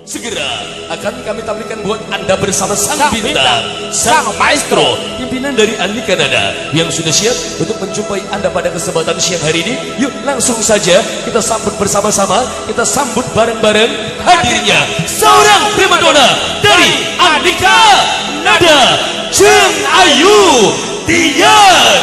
Segera akan kami tampilkan buat Anda bersama sang bintang, sang maestro, pimpinan dari Andika Nada yang sudah siap untuk menjumpai Anda pada kesempatan siang hari ini. Yuk langsung saja kita sambut bersama-sama, kita sambut bareng-bareng hadirnya seorang primadona dari Andika Nada, Jeng Ayu Dian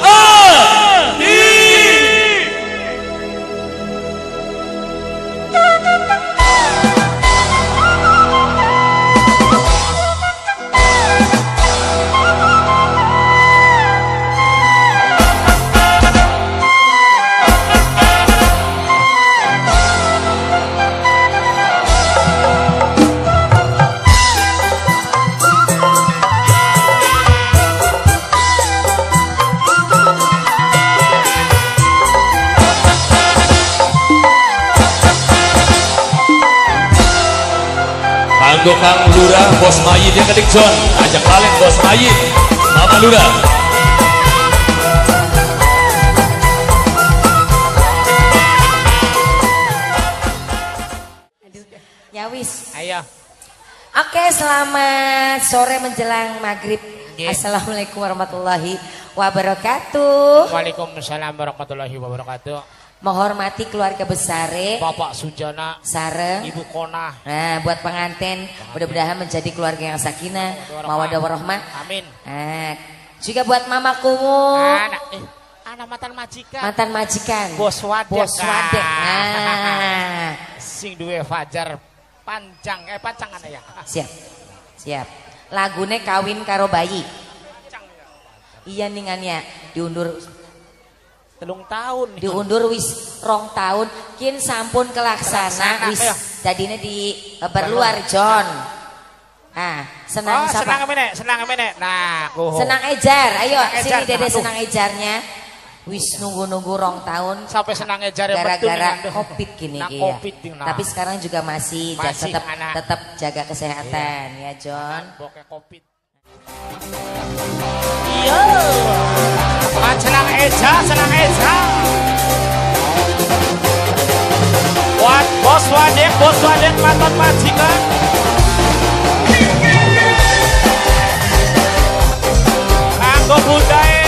Adi. Kang Lurah, Bos Mayit yang ketik John, ajak balik Bos Mayit, Mama Lurah. Ya wis. Ayo. Oke, selamat sore menjelang maghrib. Assalamualaikum warahmatullahi wabarakatuh. Waalaikumsalam warahmatullahi wabarakatuh. Menghormati keluarga besar Bapak Sujana, sareng Ibu Kona. Nah, buat pengantin mudah-mudahan menjadi keluarga yang sakinah, mawaddah warahmah. Amin. Nah, juga buat mama kumu. Anak mantan majikan. Mantan majikan. Bos Wadek. Bos Wadek. Nah, sing duwe fajar panjang pancangan ya. Siap. Siap. Lagune kawin karo bayi. Iya ningannya diundur 3 tahun. Diundur wis 2 tahun, kin sampun kelaksana wis jadine di berluar John. Ah, senang siapa? Senang mene. Nah, senang ejar. Ayo sini Dede senang ejarnya. Wis nunggu-nunggu 2 tahun sampai senang ejar gara-gara Covid gini ya. Nah. Tapi sekarang juga masih tetap jaga kesehatan ya John. Pokoknya Covid. Iya. Senang eja. Bos Wadek mantan majikan. Anggo budaya.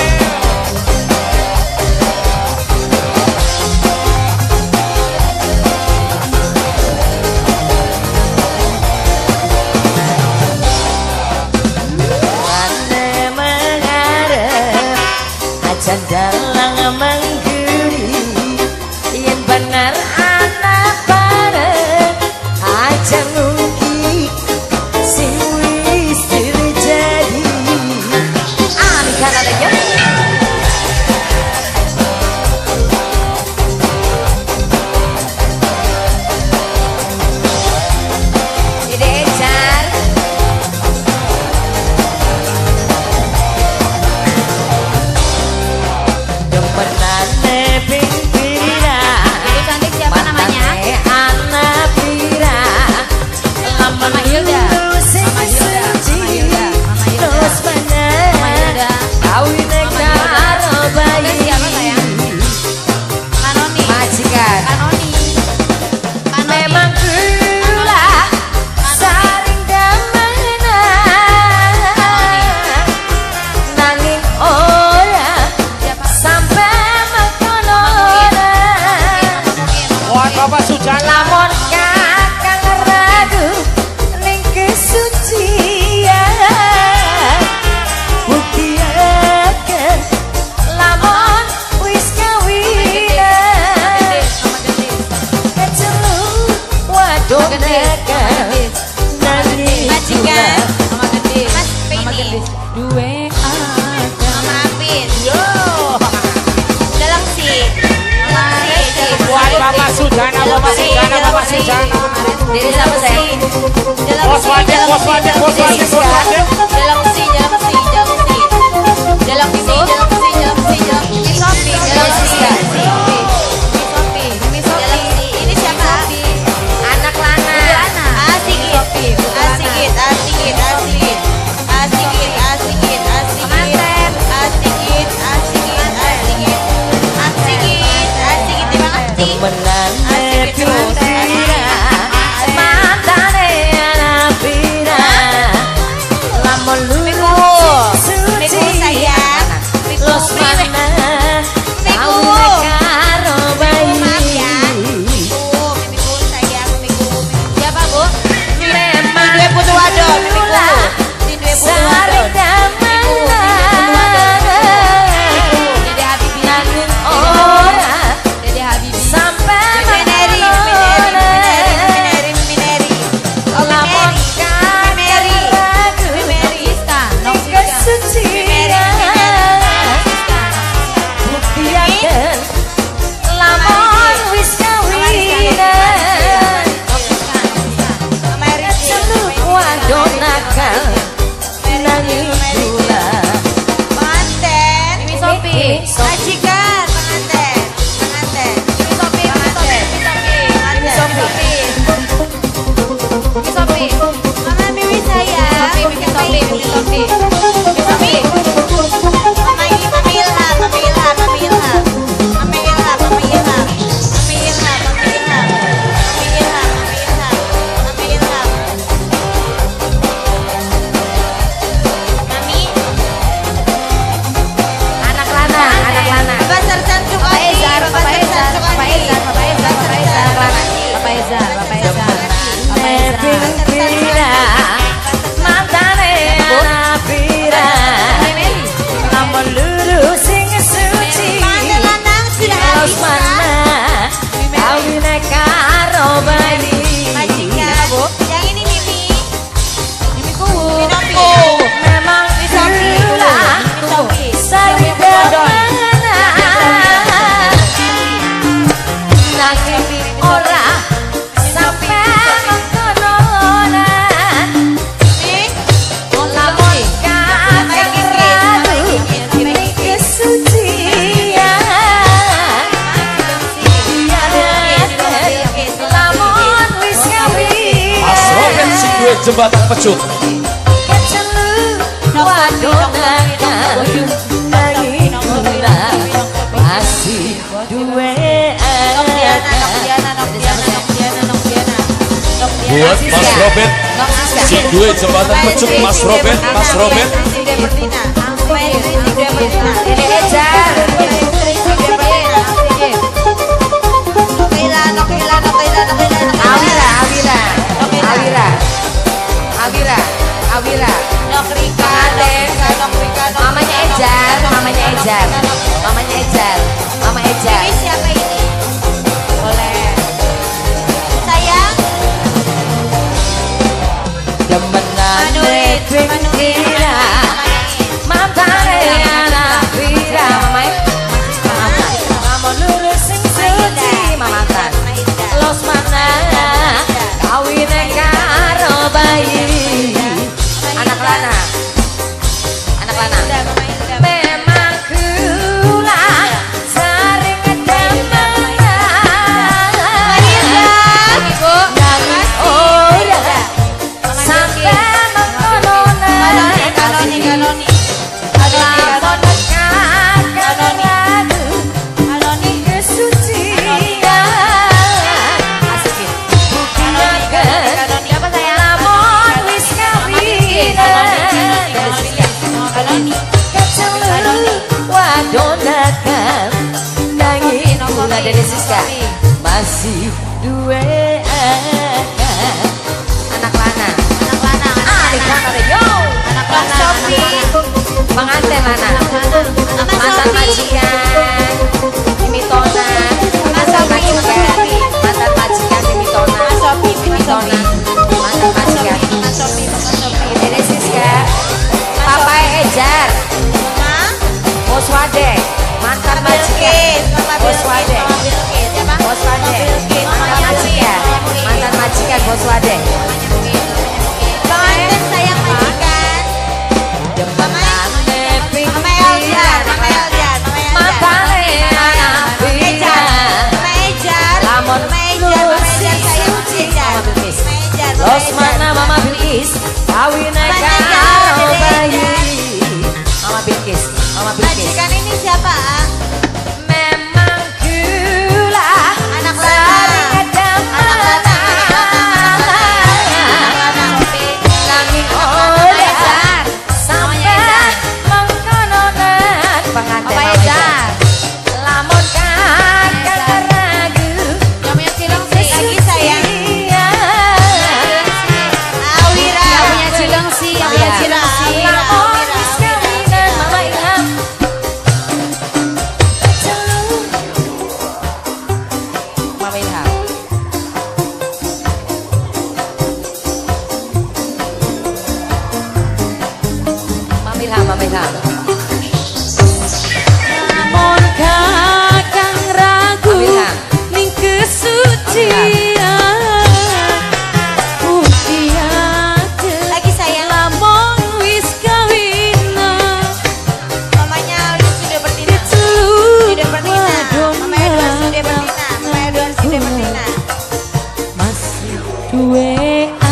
Dalang mangguri yen benar anak bareng aja mugi sing wis terjadi. Kan adanya Dede sama saya. Bos Wadek. Jalan ini siapa? Anak Lana. Asigit. Terima kasih. jembatan Pecuk. Masih duwe buat Mas Robert, si duet jembatan Pecuk, Mas Robert, Mas Robert. ini Ejar. Awira. Mamanya Ejar. Mama Ejar. Ini siapa ini? Boleh. Sayang. Demenane pikira mantane anak pira Mama lurus sing suci mamatan los mana kawin karo bayi anak lana memang kula sering dari Siska masih duwe anak lana anak lana Sofi pengantin lana mantan majikan Mitona mantan majikan mantan majikan dari Siska Papa Ejar Boswade mantan majikan Boswade mantan majikan Boswade Pengantin sayang majikan. Mama Eldian. Los mana Mama Bilkis kawin karo bayi Mama Bilkis Majikan ini siapa? memang gula Anak sering nanging oleh sampai mengkononan pengantin Mama Ejar lamun kakak ragu Namanya Cileng sih lagi sayang. Mama Ilham lamun kakang ragu ning kesucian Lagi sayang. lamun wis kawina Mamanya sudah bertina. Sudah bertina. Mama Edward sudah bertina. masih duwe